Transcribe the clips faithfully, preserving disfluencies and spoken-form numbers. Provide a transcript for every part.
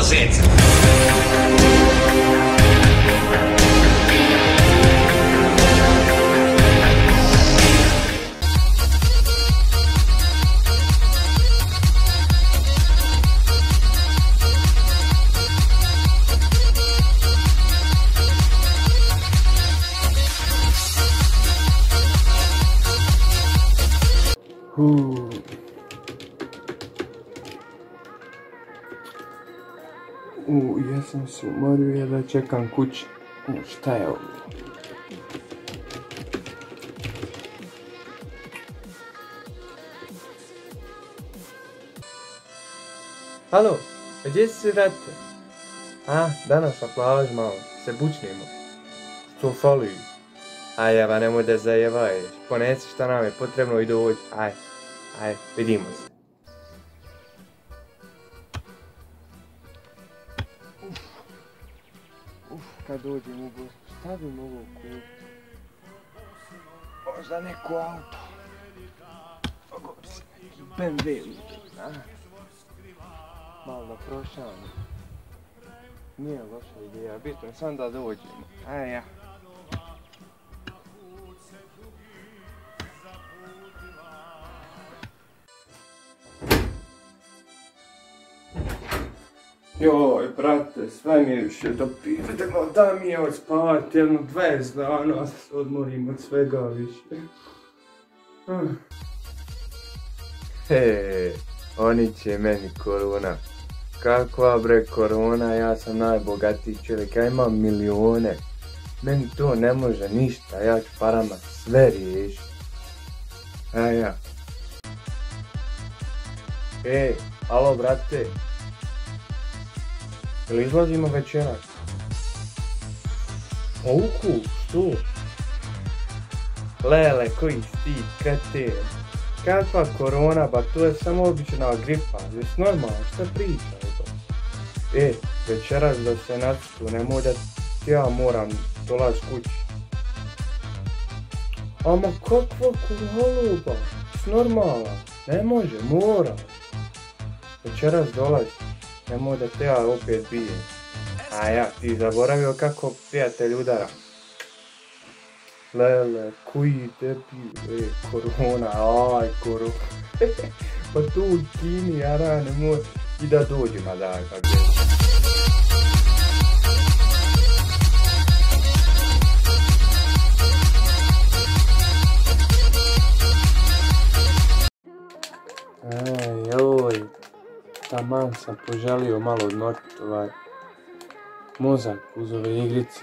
zeca. Uh. U, ja sam se umorio da čekam kući. U, šta je ovo? Halo, gdje si se vrate? A, danas na plaži malo, se bučnimo. Što fali? Aj, jeba, nemoj da zajevaješ. Ponesi šta nam je potrebno i dođi. Aj, aj, vidimo se. Uf, uf, kad dođem u gost, šta bi mogao kupiti? Možda neko auto. Mogu bi se neki B M W uzeti, a? Malo da prošamo. Nije loša ideja, bitno je sam da dođemo. Aj, ja. Joj, brate, sve mi je više doprivedeno, da mi je odspavati jedno dvadeset dana, da se odmorim od svega više. Heee, oni će meni korona. Kakva bre korona, ja sam najbogatiji čovjek, ja imam milijone. Meni to ne može ništa, ja ću parama sve riješiti. A ja. Ej, alo brate. Jel izlazimo večeras? Uhu, što? Lele, koji si ti, kreten? Kakva korona, ba to je samo obična gripa, jes normalno, šta priča o to? E, večeras da se nacitu, nemoj da ja moram dolaz kući. Ama kakva kurholuba, jes normalno, ne može, mora. Večeras dolaz. Nemoj da te ja opet bijem. A ja, ti zaboravio kako prijatelj udara. Lele, koji debil, e, korona, aj, korona. Pa tu u Kini, jara, nemoj i da dođu na dan, kako je. Ej, joj. Taman sam poželio malo odmoriti ovaj mozak uz ove igrice.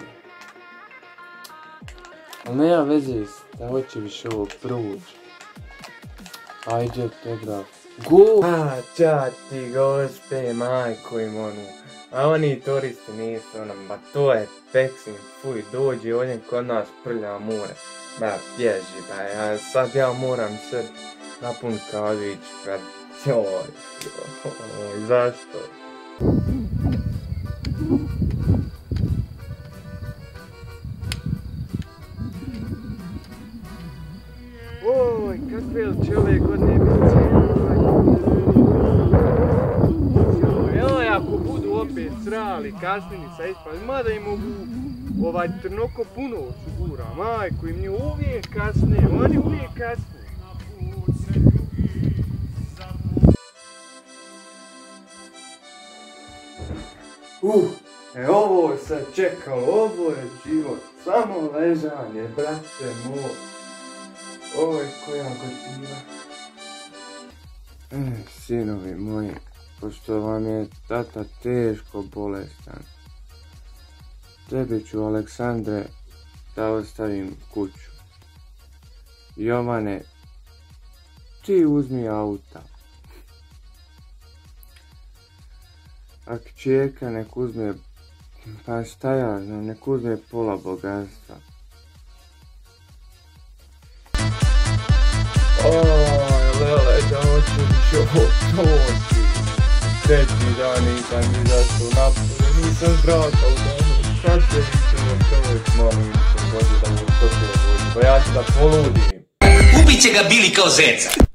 Ali nema veze da hoće više ovo provući. Ajde te graf. Go! A, ča ti gospe, majko im onu. A oni turisti nisu onom, ba to je peksin, fuj, dođi ovdje kod nas prlja more. Ba, bježi, ba, ja, sad ja moram sve napun kavić, ba, joj, joj, zašto? Oj, kakve li čovjek od nebice? Joj, ako budu opet srali, kasnilica ispali, mada im mogu ovaj trnoko puno osigura, majko im je uvijek kasne, oni uvijek kasne. Uh, e ovo se čekalo, ovo je život, samo ležanje, brate moj. Oj, koja gotiva. E, sinovi moji, pošto vam je tata teško bolestan, tebi ću, Aleksandre, da ostavim kuću. Jovane, ti uzmi auta. A kćerka nek uzme, pa šta ja znam, nek uzme pola bogatstva. Oj, lele, da hoću više ovo doći. Treći dan nisam izašao napolje, nisam zraka u danu. Sad će više ovo čovjek, molim se, dođe da mu to te dođe, pa ja ću da poludim. Ubit će ga Bili kao zeca.